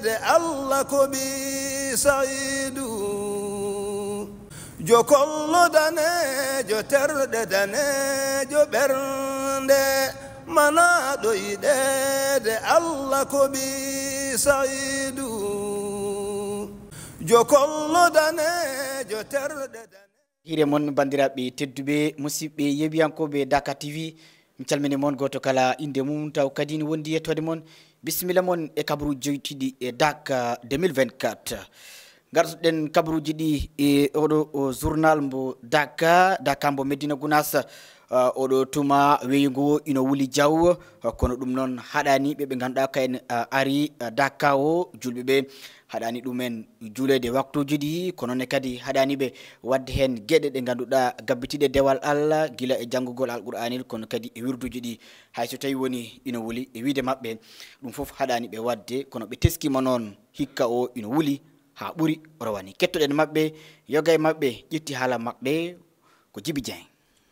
de Allah ko bi saidu jo kollo danejo terɗe danejo ɓernde mana ɗoyiɗede Allah ko bi saidu jo kollo danejo terɗe hire mon bandiraɓe tedduɓe musidɓe yeɓiyankoɓe Dakar TV mi calmini mon goto kala inde mum taw kadi ne wondi yettode mon bisimilla mon e kabaruji joytiɗi e Dakar 2024 gartoɗen kabaruji ɗi e oɗo journal mbo Dakar mbo Medina Gounass oɗo tuma weygo ino wuli diaw kono ɗum noon haɗani ɓe ganduɗa kayen ari Dakar o julɓeɓe haɗani ɗumen julede waktuji ɗi kono ne kadi haɗani ɓe wadde hen gueɗe ɗe ganduɗa gabbitiɗe dewal Allah gila e janggugol alqur'anil kono kadi e wirduji ɗi hayso tawi woni ino wuli e wiide mabɓe ɗum foof haɗani ɓe wadde kono ɓe teskima noon hikka o ino wuli ha ɓuuri rowani kettoɗen mabɓe yoga e mabɓe ƴetti haala mabɓe ko Djiby Dieng.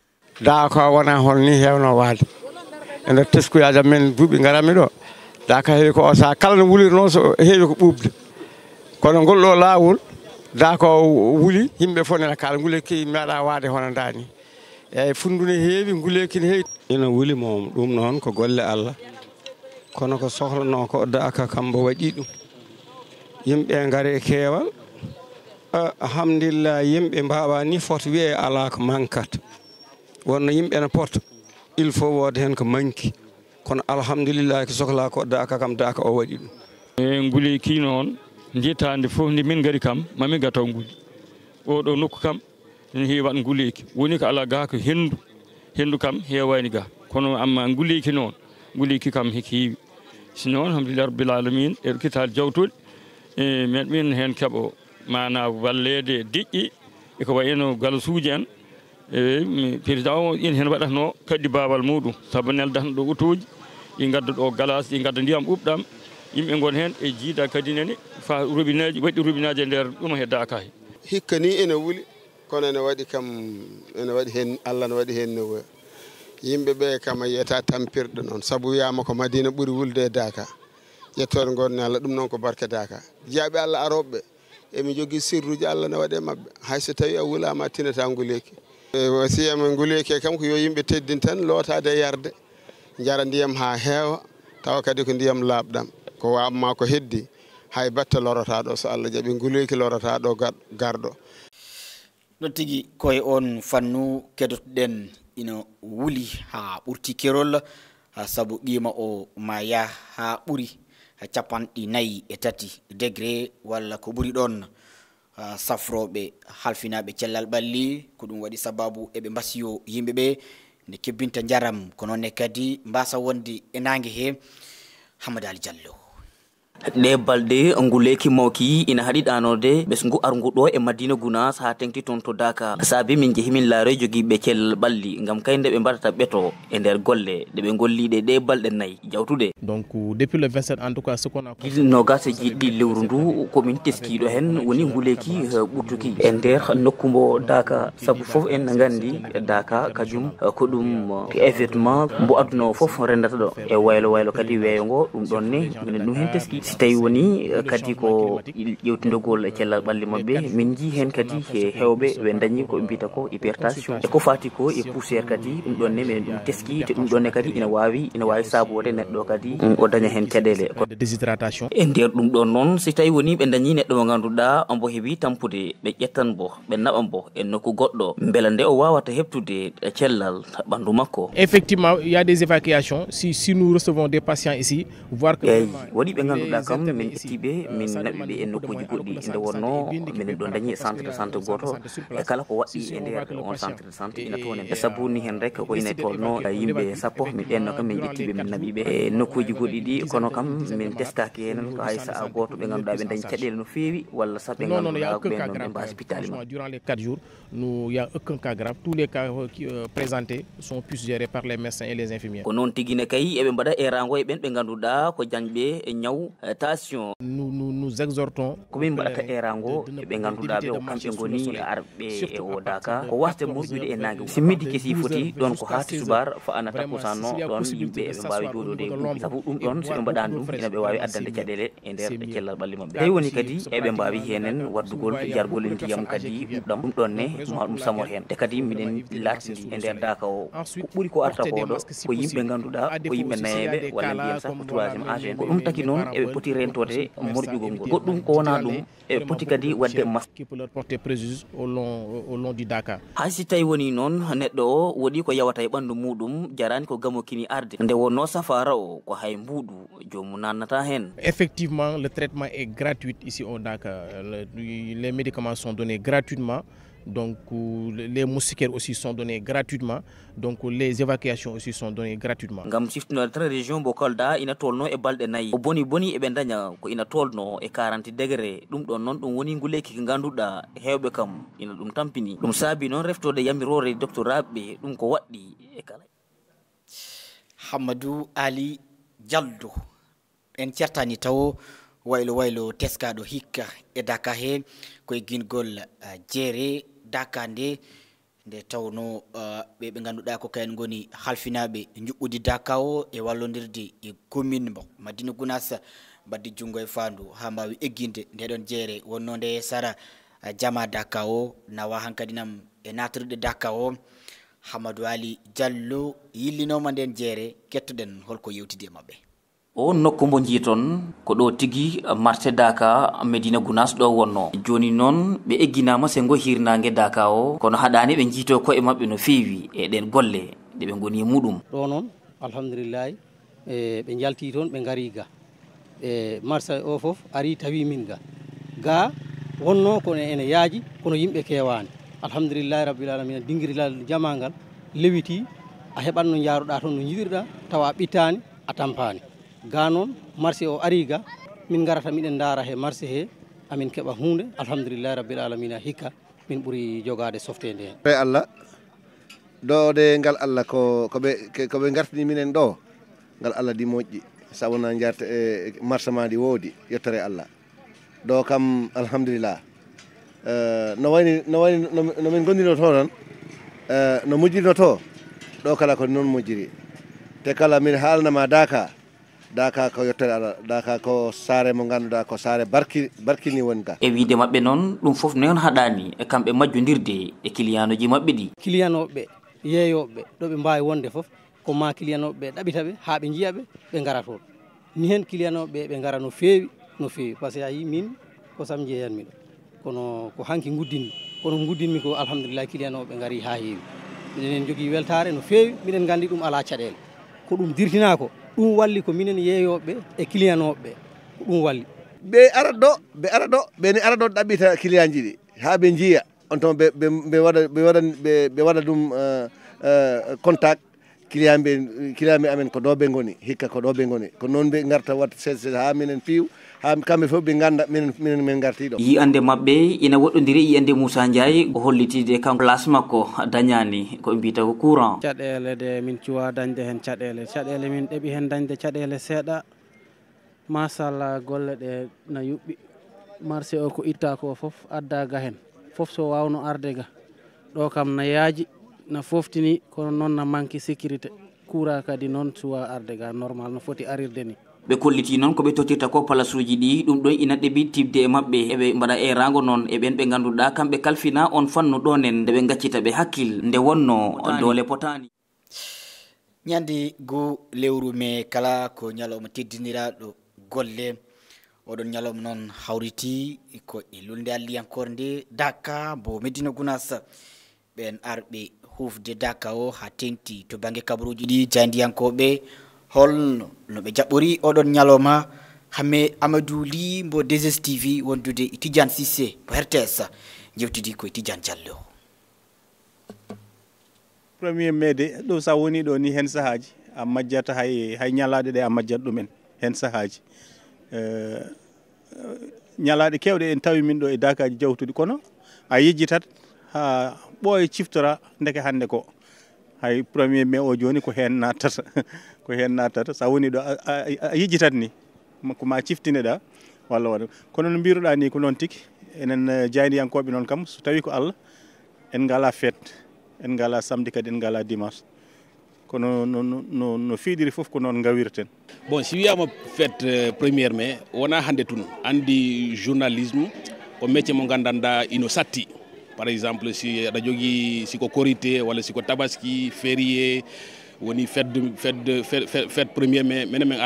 Dakar wona holni hewno wade e nder teskuyaji amen duuɓi garami ɗo Dakar heewi ko o saaha kala no wulirno so heewi ko ɓuɓde kono ngol ɗo laawol Dakar wuli yimɓe fof nena kala nguleyki meeɗa waade hono dani eyyi fundu ne heewi nguleyki ne heewi ina wuli mom ɗum noon ko golle Allah kono ko sohlano ko Dakar kambo waɗi ɗum yimɓe ngari e keewal alhamdulillah yimɓe mbawa ni foto wiye ala ko mankat wonno yimɓe ne porta il faut wode hen ko manki kono alhamdulillah ko sohla ko Dakar kam Dakar o waɗi ɗum e nguleyki noon jettande fof nde min gari kam mami gataw nguli oɗo nokku kam ene heewi waɗ nguleyki woni ko ala ga ko hendu kam hewani ga kono amma nguleyki noon nguleyki kam heki heewi sinon alhamdulillah rabbil alamin e kitali jawtuɗi e min hen keeɓo mana wallede diƴƴi eko wayno galasuji en président o ina hen waɗatno kaddi babal muɗum saabu neldatno ɗo otoji ɗi gadda ɗo galas ɗi gadda ndiyam ɓuɓɗam yimɓe gon hen e jiida kadi nene fa robineji waɗi robineji e nder ɗum he Dakar hikka ni ene wuli kono ene waɗi kam ene waɗi hen Allah ne waɗi hen no yimɓe ɓe kam a yiyata tampirɗe noon saabu wiyama ko Madina ɓuuri wulde e Dakar yettode gonne Allah ɗum noon ko barke Dakar jeeyaɓe Allah aroɓeɓe emi jogui sirruji Allah ne waɗe mabɓe hayso tawi a wulama tinata nguleyki wasiyama nguleyki kam ko yo yimɓe teddin tan lootade e yarde jara ndiyam ha heewa tawa kadi ko ndiyam labɗam ko wamma ko heddi hay batte lorotaɗo so Allah jaaɓi nguleyki lorotaɗo garɗo ɗon tigui koye on fannu kedotoɗen ina wuli ha ɓurti kerol saabu qima o ma ya ha ɓuuri 43 degré walla ko ɓuuri ɗon safroɓe halfinaɓe cellal ɓalli ko ɗum waɗi sababu eɓe mbasiyo yimɓeɓe nde kebbinta jaram ko noonne kadi mbasa wonde e nangue he Hamadou Ali Diallo ɗe balɗe nguleyki mawki ina haɗi ɗanode ɓesgu arguɗo e Madina Gounass ha tengti toon to Dakar saabi min jeehi min laare joguiɓe cellal ɓalli gam kayde ɓe mbaɗata ɓeeto e nder golle ɗe ɓe golliɗe ɗe balɗe 4 jawtude donc depuis le 27 en tout cas ce qu'on a nogas e jiɗɗi lewru ndu komin teskiɗo hen woni nguleyki ɓurtuki e nder nokku mbo Dakar saabu foof en gandi Dakar kajum ko ɗum événement mbo aduna foof rendata ɗo e waylo kadi weeyo ngo ɗum ɗonne minen ɗum hen teski si tawi woni kadi ko ƴewtidogol e cellal ɓalli mabɓe min jii hen kadi e hewɓe ɓe dañi ko mbiyata ko hypertension e ko fati ko e poussiére kadi ɗum ɗonne minen ɗum teski te ɗum ɗonne kadi ina wawi sabode neɗɗo kadi o daña hen caɗele déshydratation e nder ɗum ɗon noon si tawi woni ɓe dañi neɗɗo mo ganduɗa ombo heewi tampude ɓe ƴettan bo ɓe naɓa bo e nokku goɗɗo beela nde o wawata heɓtude cellal ɓandu makko. Effectivement, il y a des évacuations si nous recevons des patients ici voir que waɗi ɓe ganduɗa kam min ƴettiɓe min naɓiɓe e nokkuji goɗɗi nde wonno minen ɗo dañi centre de santé goto e kala ko waɗɗi e nder on centre de santé ina toon e sabu ni hen rek ko ina tolno yimɓe sappo min ɓenno kam min ƴettiɓe min naɓiɓe e nokkuji goɗɗi ɗi kono kam min testaki hen ko hay sa goto ɓe ganduɗa ɓe dañi caɗele no fewi walla sa ɓe ganduɗa ɓen ɓe mba hospitalisé durant les 4 jours il y a aucun cas grave, tous les cas présentés sont plus gérés par les médecins et les infirmières ko noon tigui ne kay eɓe mbaɗa e rango e ɓen ɓe ganduɗa ko jañɓe e ñaw tension. Nous exhortons komin mbaɗata erango ɓe ganduɗa ɓe o kamɓe goni arɓe e o daka ko wasta moƴƴude e nangue simmidi kesi foti ɗon ko hatti subar fa ana takkusanno ɗon yimɓe eɓe mbawi joɗode gumpi saabu ɗum ɗon soɓe mbaɗani ɗum ina ɓe wawi addande caɗele e nder cellal ɓalli mabɓe tawi woni kadi eɓe mbawi henen waddugol jargol ndiyam kadi ɗuɗɗam ɗum ɗon ne ma ɗum samo hen te kadi miɗen latidi e nder daka o ko ɓuuri ko arta koɗo ko yimɓe ganduɗa ko yimɓe nayeɓe walla mbiyam sa ko troisiéme âge ko ɗum taki noon eɓe poti rentode morƴugol ngol goɗɗum ko wona ɗum eɓe poti kadi wadde qui peut leur porter préjudice au long du Dakar. hay si tawi woni noon neɗɗo o woɗi ko yawata e ɓandu muɗum jarani ko gamo kini arde nde wonno safara o ko hay mbuɗu jomum nannata hen. Effectivement, le traitement est gratuit ici au Dakar. Les médicaments sont donnés gratuitement. Donc les moustiquaires aussi sont donnés gratuitement. Donc les évacuations aussi sont données gratuitement. Ngam siftinode tan région bo Kolda ina tolno e balɗe nayi o boni eɓe daña ko ina tolno e 40 degré ɗum ɗon noon ɗum woni nguleki ko ganduɗa hewɓe kam ina ɗum tampini ɗum saabi noon reftode yamirore doctorat ɓe ɗum ko waɗɗi e kala. Hamadou Ali Diallo en certani taw waylo teskaɗo hikka e Daka he koye guingol jeere Daka nde tawno ɓe ganduɗa ko kayen goni halfinaɓe juɓɓudi Daka o e wallodirde e commune mo Madina Gounass baddi jungo e fandu ha mbawi egginde ndeɗon jeere wonno nde sara jama Daka o nawa hankadi nam e natirde Daka o. Hamadou Ali Diallo yillinoma nden jeere kettoɗen holko yewtidi e mabɓe. O nokku mo jiiton ko ɗo tigi marché Daka Medina Gounass ɗo wonno joni noon ɓe egginama sengo hirnangue Daka o kono haɗani ɓe jiito ko e mabɓe no feewi e ɗen golle ɗe ɓe goni muɗum ɗo noon alhamdulillahi ɓe jalti toon ɓe gari ga marché o foof ari tawi min ga wonno kono ene yaaji kono yimɓe kewani alhamdulillahi rabbil alamin dinguirilal jamangal lewiti a heɓat no jaaruɗa toon no jiɗirɗa tawa ɓittani a tampani ga noon marché o ari ga min garata miɗen daara he marché he amin keɓa hunde alhamdulillahi rabbil alamina hikka min ɓuuri jogade softede hen e Allah ɗo de ngal Allah koɓe gartini minen ɗo ngal Allah di moƴƴi sawona jarta e marché ma ndi woodi yettore Allah ɗo kam alhamdulillah no wayni no min gondino to tan no mujjirno to ɗo kala ko noon mujjiri te kala min haalnama Daka ko yettore Allah Daka ko saare mo ganduɗa ko saare barkini woni ga e wiide mabɓe noon ɗum foof noon haɗani e kamɓe majjodirde e clienoji mabɓe ɗi clienoɓe yeeyoɓe ɗo ɓe mbawi wonde foof ko ma clienoɓe ɗaɓitaɓe ha ɓe jiiyaɓe ɓe gara toon ni hen clienoɓe ɓe gara no feewi par ce que a yi min ko sam jeeyanmi ɗo kono ko hanki guddinmi kono guddinmi ko alhamdulillah clienoɓe gari ha heewi minen jogui weltare no feewi minen gandi ɗum ala caɗele ko ɗum dirtina ko ɗum walli ko minen yeeyoɓe e clienoɓe ko ɗum walli ɓe ara ɗo ɓeni ara ɗo ɗaɓɓita client ji ɗi ha ɓe jiiya on ton ɓe waɗa ɗum contact client ɓe amen ko ɗo ɓe goni hikka ko ɗo ɓe goni ko noon ɓe garta watta seeɗa ha minen piiw ha kamɓe fof ɓe ganda min gartiɗo yiyande mabɓe ina woɗɗodiri yiyande Moussa Ndiaye o hollitide kan place makko dañani ko mbiyata ko courant caɗele de min cuwa dañde hen caɗele min ɗeɓi hen dañde caɗele seeɗa machallah golle ɗe na yuɓɓi marché o ko itta ko foof adda ga hen foof so wawno arde ga ɗo kam na yaaji na foftini kono noon na manque sécurité courant kadi noon suwa arde ga normal no foti arirde ni ɓe kolliti noon koɓe tottirta ko place uji ɗi ɗum ɗon ina ɗeɓi tibde e mabɓe eɓe mbaɗa e rango noon e ɓen ɓe ganduɗa kamɓe kalfina on fannu ɗonen nde ɓe gaccita ɓe hakkil nde wonno doole potani ñande go lewru me kala ko ñalawma teddiniraɗo golle oɗon ñalawma noon hawriti ko e lulde alliyankore nde Daka bo Medina Gounass ɓen arɓe hufde Daka o ha tengti to banggue kabaruji ɗi jandiyankoɓe holno no ɓe jaɓɓori oɗon ñalawma hamme Amadou Ly mbo 2STV wondude Tidiane Cissé mo RTS jewtidi koye Tidiane Diallo 1er mai de ɗo sa woni ɗo ni hen sahaji a majjata hay ñalaɗe ɗe a majjat ɗumen hen sahaji ñalaɗe kewɗe en tawi min ɗo e Dakaji jawtuɗi kono a yejjitat ha ɓooye ciftora ndeke hande ko hay 1er mai o joni ko hen nattata ko hen nattata sa woni ɗo a yejjitat ni ko ma ciftineɗa walla waɗa kono no mbiruɗa ni ko noon tigi enen jayniyankoɓe noon kam so tawi ko Allah en ngala fête en ngala samedi kadi en ngala dimanche kono no fiiɗiri fof ko noon gawirten. Bon, si wiyama fête 1er mai wona hande tun andi journalisme ko métier mo gandanɗa ino satti. Par exemple si aɗa jogui siko korité walla siko tabaski férié woni fête 1er mai minen min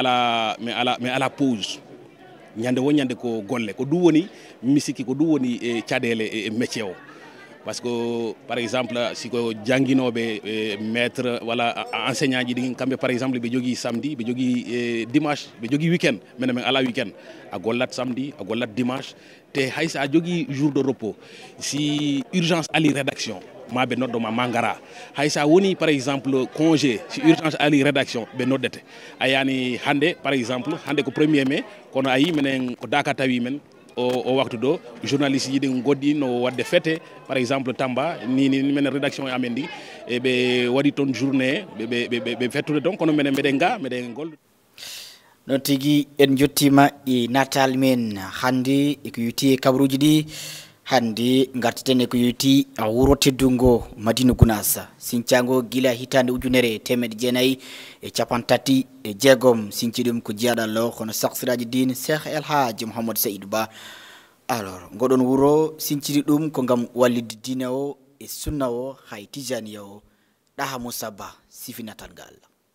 ala pause ñande wo ñande ko golle ko ɗum woni misiki ko ɗum woni e caɗele e métier o. Parce que par exemple siko janginoɓe maître wala enseignant ji ɗi kamɓe par exemple ɓe jogui samedi ɓe jogui dimanche ɓe jogui week-end minen min ala week-end a gollat samedi a gollat dimanche te hay sa jogui jour de repos si urgence ali rédaction ma ɓe noddoma ma gara hay sa woni par exemple congé si urgence ali rédaction ɓe noddete a yani hande par exemple hande ko 1er mai kono a yi minen ko Daka tawi men o waktu do journaliste yi ɗi goddi no wadde fête par exemple Tamba ni men rédaction amen ndi e ɓe waɗi toon journée ɓe fettude donc kono minen meɗen gollude non tigui en jottima e natal men hande e ko yuti e kabaruji ɗi hande garteten e ko yuti a wuro teddungo Madina Gounass sinchango gila hitande ujunere temeɗe jeenayyi e capantati e jeegom sinci ɗum ko jiyaɗallo kono saksiraji din Cheikh El Hadji Mouhamadou Saïdou Ba alors goɗon wuro sinciri ɗum ko gam wallide dina o e sunna o hay tijaniya o ɗaha Moussa Ba sifinatal ngal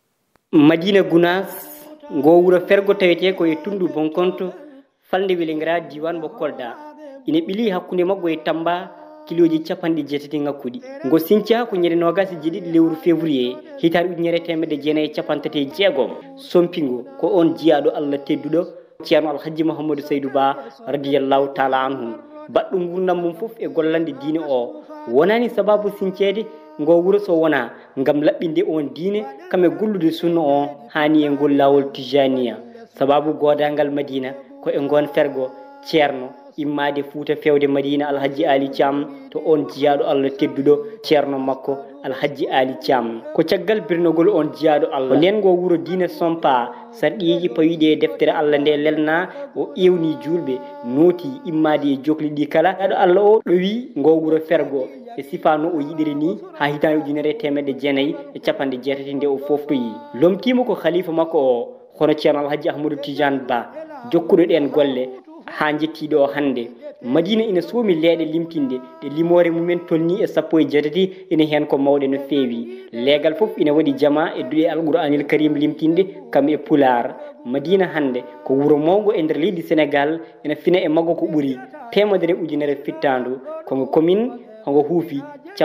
Madina Gounass ngo wuro fergo tawete ko e tundu Bonkonto falde Welingara diwan mo Kolda ina ɓili hakkunde maggo e Tamba kiloji 70 ngakkuɗi ngo sinca ko ñere nogasi jiɗiɗi lewru février hitande ujunere temedde jeenayyi e capantati e jeegom sompingo ko on jiyaɗo Allah tedduɗo ceerno Alhaji Mouhamadou Saïdou Ba radiyallahu taala anhu baɗɗo gurdam mum fof e gollande diine o wonani sababu sincede ngo wuro so wona ngam laɓɓinde on diine kame gollude sunna on hani e ngol lawol tijaniya sababu godangal Madina ko e ngon fergo ceerno immade Fuuta fewde Madina Alhaji Ali Thiam to on jiyaɗo Allah tedduɗo ceerno makko Alhaji Ali Thiam ko caggal birnogol on jiyaɗo Allah nden ngo wuro diine sompa sarɗiji pawiɗe e deftere Allah nde lelna o ewni julɓe nooti immade e jokli ɗi kala aɗo Allah o ɗo wi ngo wuro fergo e sifano o yiɗiri ni ha hitande ujunere temedde jeenayyi e capanɗe jeetati nde o foftoyi lomtima ko khalifa makko o hono ceerno Alhaji Ahmadou Tidiane Ba jokkuɗo ɗen golle ha jettiɗo hande Madina ina soomi leeɗe limtinde ɗe limore mumen tolni e 17 ina hen ko mawɗe no feewi leegal fof ina waɗi jama e duɗe alqouranil karim limtinde kam e pular Madina hande ko wuro mawgo e nder leydi Sénégal ina fina e maggo ko ɓuuri temedere ujunere fittandu kongo commune hongo huufi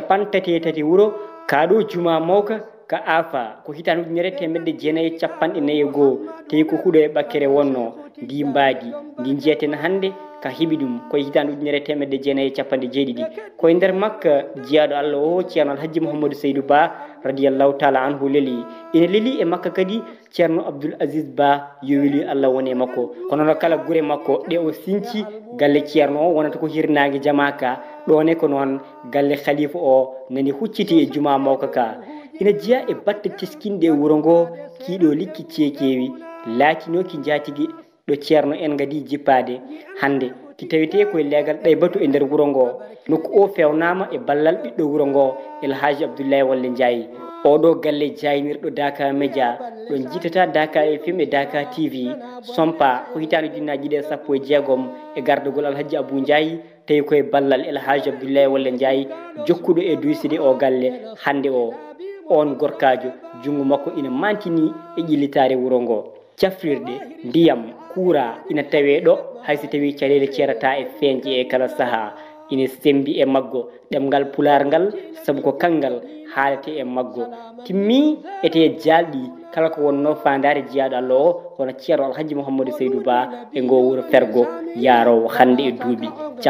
33 wuro kaɗo juma mawka ka afa ko hitande ujunere temedde jeenayyi e 44 tawi ko huuɗo e ɓakkere wonno ndi mbaadi ndi jeeten hande ka heɓi ɗum koye hitande ujunere temedde jeenayyi e 70 koye nder makka jiyaɗo Allah o ceerno Alhaji Mouhamadou Saïdou Ba radiyallahu taala anhu leeli ina leeli e makka kadi ceerno Abdoul Aziz Ba yo weli Allah woni e makko kono no kala guure makko ɗe o sinci galle ceerno o wonata ko hirnage jamaka ɗone ko noon galle khalifa o nani hucciti e juma mawka ka ina jiya e batte teskinde e wuro ngo kiiɗo likki ceekewi laatinoki jatigi ɗo ceerno en gadi jippade hande ki tawite koye leegal ɗaybatu e nder wuro ngo nokku o fewnama e ballal ɓiɗɗo wuro ngo El Hadji Abdoulaye Walle Ndiaye oɗo galle jaynirɗo Daka Média ɗo jiitata Daka FM e Daka TV sompa ko hitande junnaji ɗe 16 e gardugol Alhaji Abou Ndiaye tawi koye ballal El Hadji Abdoulaye Walle Ndiaye jokkuɗo e duyside o galle hande o on gorkajo jungo makko ina mantini e ƴillitare wuro ngo cafrirɗe ndiyam kuura ina tawe ɗo hayso tawi caɗele ceerata e feñje e kala saaha ina sembi e maggo ɗemgal pular ngal saabu ko kangal haalete e maggo timmi ete jalɗi kala ko wonno fandare jiyaɗo Allah o hono ceerno Alhaji Mouhamadou Saïdou Ba e ngo wuro fergo yarowo hande e duuɓi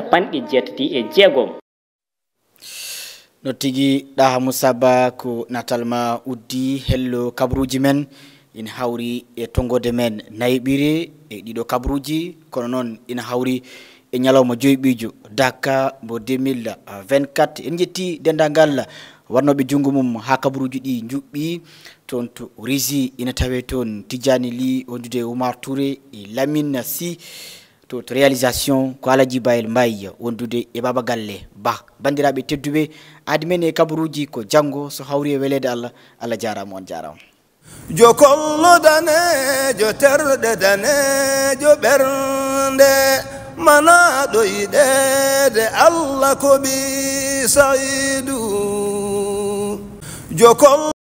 76 no tigi ɗaha Moussa Ba ko natalma uddi hello kabruji men ina hawri e tongode men nayɓiri e ɗiɗo kabruji kono noon ina hawri e ñalawma joyɓijo Daka mo 2024 en jetti dendagal warnoɓe jungo mum ha kabaruji ɗi juɓɓi toon to risi ina tawe toon Tidjani Ly wondude Oumar Touré e Lamine Sy to réalisation ko Alaji Bayel Mbaye wondude e Baba Galle Ba. Bandiraɓe tedduɓe adi men e kabaruji ko janggo so hawri e welede Allah. Allah jarama, on jarama. Jokollo danejo terɗe danejo ɓernde mana ɗoydede Allah ko bi Saïdou Jokol